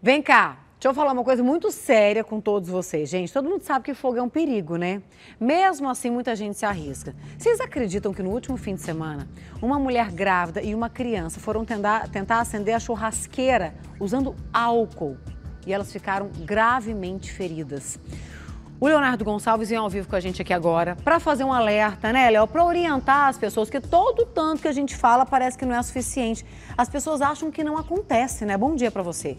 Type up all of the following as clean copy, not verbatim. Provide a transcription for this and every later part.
Vem cá, deixa eu falar uma coisa muito séria com todos vocês. Gente, todo mundo sabe que fogo é um perigo, né? Mesmo assim, muita gente se arrisca. Vocês acreditam que no último fim de semana, uma mulher grávida e uma criança foram tentar acender a churrasqueira usando álcool e elas ficaram gravemente feridas? O Leonardo Gonçalves vem ao vivo com a gente aqui agora para fazer um alerta, né, Léo? Para orientar as pessoas, que todo tanto que a gente fala parece que não é suficiente. As pessoas acham que não acontece, né? Bom dia para você.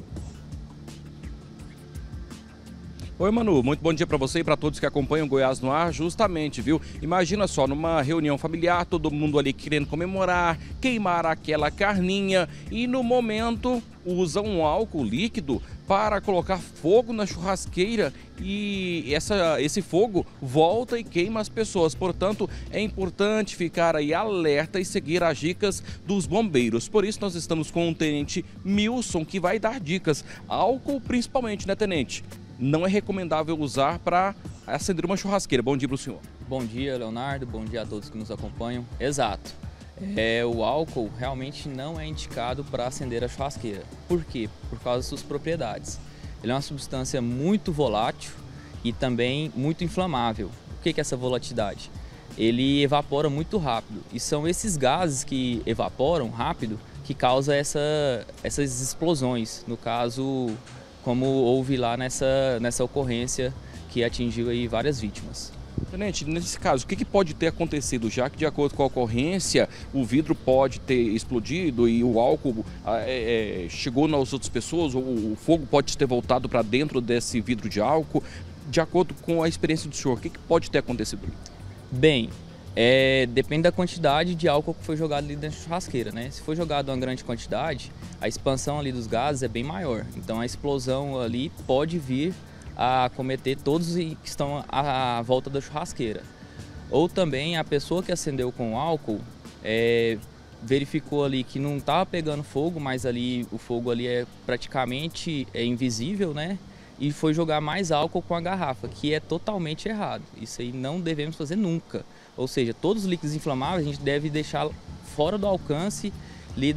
Oi, Manu, muito bom dia para você e para todos que acompanham Goiás no Ar. Justamente, viu? Imagina só, numa reunião familiar, todo mundo ali querendo comemorar, queimar aquela carninha e no momento usa um álcool líquido para colocar fogo na churrasqueira e esse fogo volta e queima as pessoas. Portanto, é importante ficar aí alerta e seguir as dicas dos bombeiros. Por isso, nós estamos com o tenente Milson, que vai dar dicas. Álcool principalmente, né, tenente? Não é recomendável usar para acender uma churrasqueira. Bom dia para o senhor. Bom dia, Leonardo. Bom dia a todos que nos acompanham. Exato. O álcool realmente não é indicado para acender a churrasqueira. Por quê? Por causa das suas propriedades. Ele é uma substância muito volátil e também muito inflamável. O que é essa volatilidade? Ele evapora muito rápido e são esses gases que evaporam rápido que causam essas explosões. No caso, como houve lá nessa ocorrência que atingiu aí várias vítimas. Tenente, nesse caso, o que pode ter acontecido? Já que, de acordo com a ocorrência, o vidro pode ter explodido e o álcool chegou nas outras pessoas, ou o fogo pode ter voltado para dentro desse vidro de álcool. De acordo com a experiência do senhor, o que pode ter acontecido? Bem, depende da quantidade de álcool que foi jogado ali dentro da churrasqueira, né? Se for jogado uma grande quantidade, a expansão ali dos gases é bem maior. Então a explosão ali pode vir a cometer todos que estão à volta da churrasqueira. Ou também a pessoa que acendeu com álcool verificou ali que não estava pegando fogo, mas ali o fogo ali é praticamente invisível, né? E foi jogar mais álcool com a garrafa, que é totalmente errado. Isso aí não devemos fazer nunca. Ou seja, todos os líquidos inflamáveis a gente deve deixar fora do alcance ali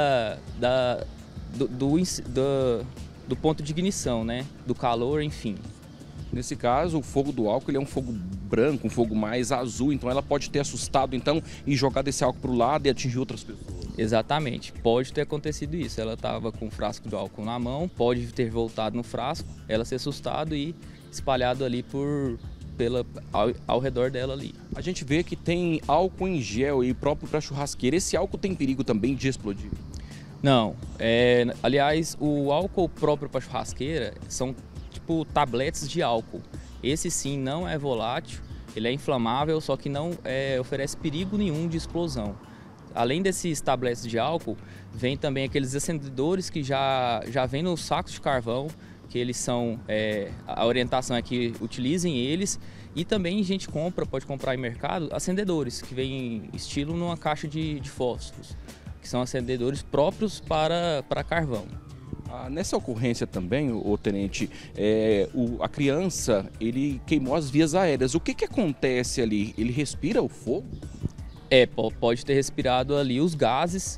do ponto de ignição, né? Do calor, enfim. Nesse caso, o fogo do álcool ele é um fogo branco, um fogo mais azul, então ela pode ter assustado e jogado esse álcool para o lado e atingir outras pessoas. Exatamente, pode ter acontecido isso. Ela estava com um frasco de álcool na mão, pode ter voltado no frasco, ela ser assustada e espalhado ali ao redor dela ali. A gente vê que tem álcool em gel aí próprio para churrasqueira. Esse álcool tem perigo também de explodir? Não, aliás, o álcool próprio para churrasqueira são tipo tabletes de álcool. Esse sim não é volátil, ele é inflamável, só que não oferece perigo nenhum de explosão. Além desses tabletes de álcool, vem também aqueles acendedores que já vem nos sacos de carvão, que eles são, a orientação é que utilizem eles, e também a gente pode comprar em mercado acendedores, que vem estilo numa caixa de fósforos, que são acendedores próprios para carvão. Nessa ocorrência também, o tenente, a criança, ele queimou as vias aéreas. O que acontece ali? Ele respira o fogo? Pode ter respirado ali os gases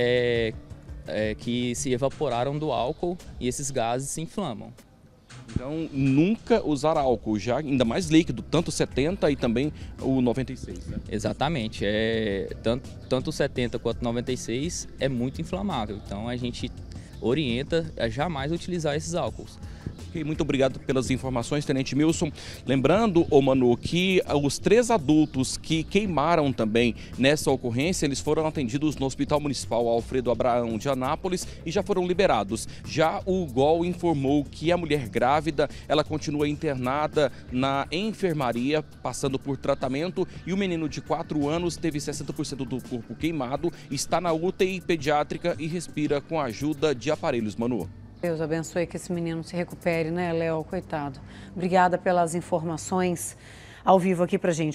que se evaporaram do álcool e esses gases se inflamam. Então, nunca usar álcool, já ainda mais líquido, tanto o 70 e também o 96. Né? Exatamente, tanto o 70 quanto o 96 é muito inflamável, então a gente orienta a jamais utilizar esses álcools. Muito obrigado pelas informações, tenente Milson. Lembrando, Manu, que os 3 adultos que queimaram também nessa ocorrência, eles foram atendidos no Hospital Municipal Alfredo Abraão de Anápolis e já foram liberados. Já o GOL informou que a mulher grávida, ela continua internada na enfermaria, passando por tratamento, e o menino de 4 anos teve 60% do corpo queimado, está na UTI pediátrica e respira com a ajuda de aparelhos, Manu. Deus abençoe que esse menino se recupere, né, Léo? Coitado. Obrigada pelas informações ao vivo aqui pra gente.